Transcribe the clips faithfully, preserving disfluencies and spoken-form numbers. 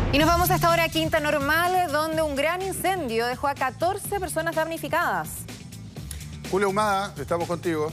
Y nos vamos hasta ahora a Quinta Normal, donde un gran incendio dejó a catorce personas damnificadas. Julio Humada, estamos contigo.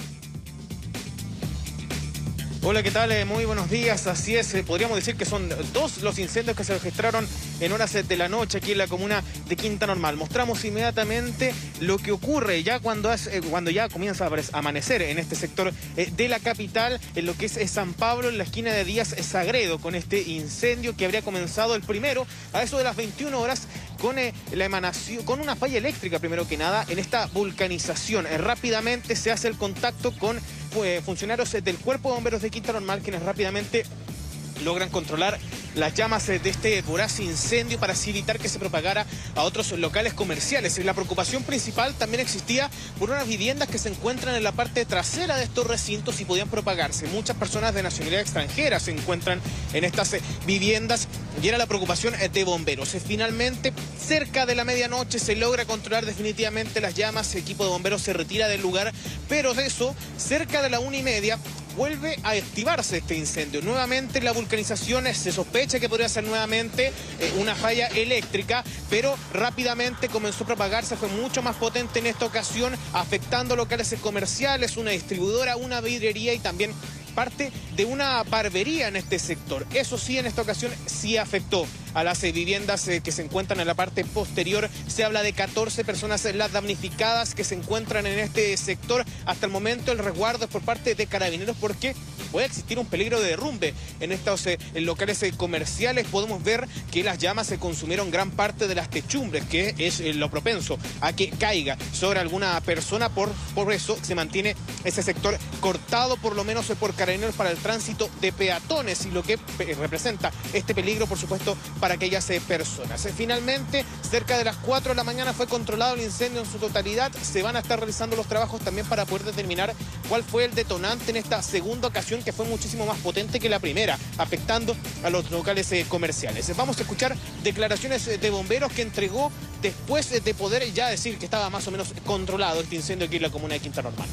Hola, ¿qué tal? Muy buenos días. Así es, podríamos decir que son dos los incendios que se registraron en horas de la noche aquí en la comuna de Quinta Normal. Mostramos inmediatamente lo que ocurre ya cuando, es, cuando ya comienza a amanecer en este sector de la capital, en lo que es San Pablo, en la esquina de Díaz Sagredo, con este incendio que habría comenzado el primero a eso de las veintiuna horas con eh, la emanación, con una falla eléctrica primero que nada en esta vulcanización. Eh, rápidamente se hace el contacto con eh, funcionarios del Cuerpo de Bomberos de Quinta Normal, quienes rápidamente logran controlar las llamas de este voraz incendio para así evitar que se propagara a otros locales comerciales. La preocupación principal también existía por unas viviendas que se encuentran en la parte trasera de estos recintos y podían propagarse. Muchas personas de nacionalidad extranjera se encuentran en estas viviendas y era la preocupación de bomberos. Finalmente, cerca de la medianoche se logra controlar definitivamente las llamas, el equipo de bomberos se retira del lugar, pero de eso, cerca de la una y media, vuelve a activarse este incendio. Nuevamente la vulcanización, se sospecha que podría ser nuevamente eh, una falla eléctrica, pero rápidamente comenzó a propagarse, fue mucho más potente en esta ocasión, afectando locales comerciales, una distribuidora, una vidriería y también parte de una barbería en este sector. Eso sí, en esta ocasión sí afectó a las eh, viviendas eh, que se encuentran en la parte posterior. Se habla de catorce personas eh, las damnificadas que se encuentran en este sector. Hasta el momento el resguardo es por parte de Carabineros porque puede existir un peligro de derrumbe en estos eh, en locales eh, comerciales. Podemos ver que las llamas se consumieron gran parte de las techumbres, que es eh, lo propenso a que caiga sobre alguna persona. Por, por eso se mantiene ese sector cortado, por lo menos eh, por Carabineros, para el tránsito de peatones y lo que eh, representa este peligro, por supuesto, para aquellas eh, personas. Eh, finalmente, cerca de las cuatro de la mañana fue controlado el incendio en su totalidad. Se van a estar realizando los trabajos también para poder determinar cuál fue el detonante en esta segunda ocasión, que fue muchísimo más potente que la primera, afectando a los locales eh, comerciales. Vamos a escuchar declaraciones de bomberos que entregó después de poder ya decir que estaba más o menos controlado este incendio aquí en la comuna de Quinta Normal.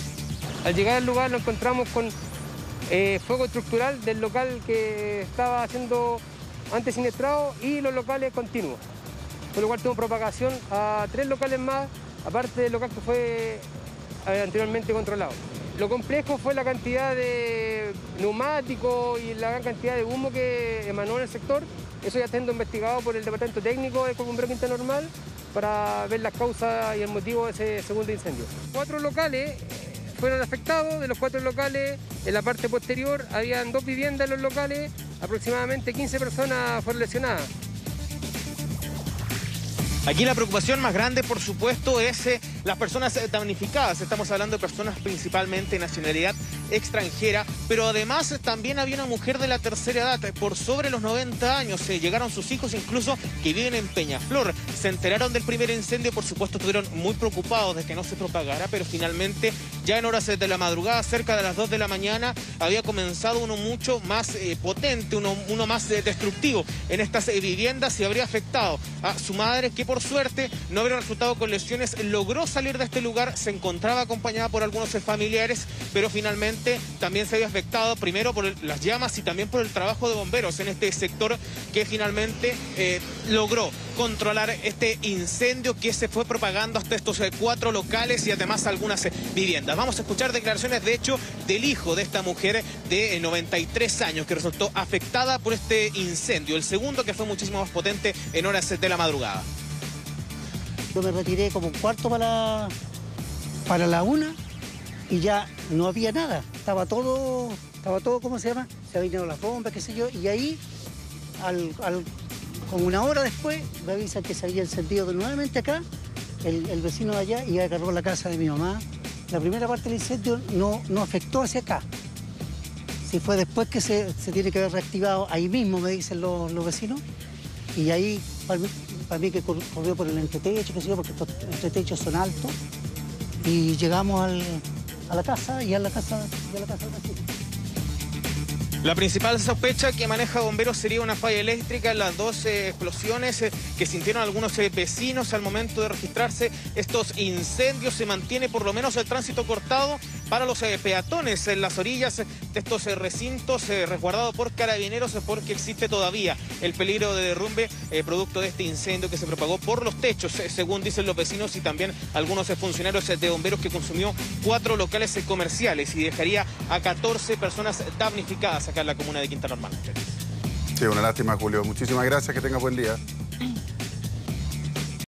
Al llegar al lugar nos encontramos con eh, fuego estructural del local que estaba haciendo antes siniestrado y los locales continuos, por lo cual tuvo propagación a tres locales más, aparte del local que fue eh, anteriormente controlado. Lo complejo fue la cantidad de neumáticos y la gran cantidad de humo que emanó en el sector. Eso ya está siendo investigado por el Departamento Técnico del Cuerpo de Bomberos Quinta Normal para ver las causas y el motivo de ese segundo incendio. Cuatro locales fueron afectados. De los cuatro locales, en la parte posterior habían dos viviendas en los locales, aproximadamente quince personas fueron lesionadas. Aquí la preocupación más grande, por supuesto, es eh, las personas eh, damnificadas. Estamos hablando de personas principalmente de nacionalidad extranjera, pero además eh, también había una mujer de la tercera edad, eh, por sobre los noventa años. Eh, llegaron sus hijos incluso que viven en Peñaflor. Se enteraron del primer incendio, por supuesto estuvieron muy preocupados de que no se propagara, pero finalmente ya en horas de la madrugada, cerca de las dos de la mañana, había comenzado uno mucho más eh, potente, uno, uno más eh, destructivo en estas eh, viviendas y habría afectado a su madre, que por suerte no habría resultado con lesiones, logró salir de este lugar, se encontraba acompañada por algunos familiares, pero finalmente también se había afectado primero por el, las llamas y también por el trabajo de bomberos en este sector, que finalmente eh, logró controlar este incendio que se fue propagando hasta estos eh, cuatro locales y además algunas eh, viviendas. Vamos a escuchar declaraciones, de hecho, del hijo de esta mujer de eh, noventa y tres años que resultó afectada por este incendio, el segundo que fue muchísimo más potente en horas eh, de la madrugada. Yo me retiré como un cuarto para la, para la una y ya no había nada. Estaba todo, estaba todo, ¿cómo se llama? Se habían ido las bombas, qué sé yo, y ahí, al, al, como una hora después, me avisan que se había encendido nuevamente acá, el, el vecino de allá, y agarró la casa de mi mamá. La primera parte del incendio no, no afectó hacia acá. Si fue después que se, se tiene que haber reactivado, ahí mismo me dicen los, los vecinos, y ahí, para mí, para mí que corrió por el entretecho, qué sé yo, porque estos entretechos son altos, y llegamos al, a la casa y a la casa, y a la casa del vecino. La principal sospecha que maneja bomberos sería una falla eléctrica en las dos eh, explosiones eh, que sintieron algunos eh, vecinos al momento de registrarse estos incendios. Se mantiene por lo menos el tránsito cortado para los eh, peatones en las orillas de estos eh, recintos eh, resguardados por carabineros, eh, porque existe todavía el peligro de derrumbe eh, producto de este incendio que se propagó por los techos, eh, según dicen los vecinos y también algunos eh, funcionarios eh, de bomberos, que consumió cuatro locales eh, comerciales y dejaría a catorce personas damnificadas acá en la comuna de Quinta Normal. Sí, una lástima, Julio. Muchísimas gracias, que tenga buen día.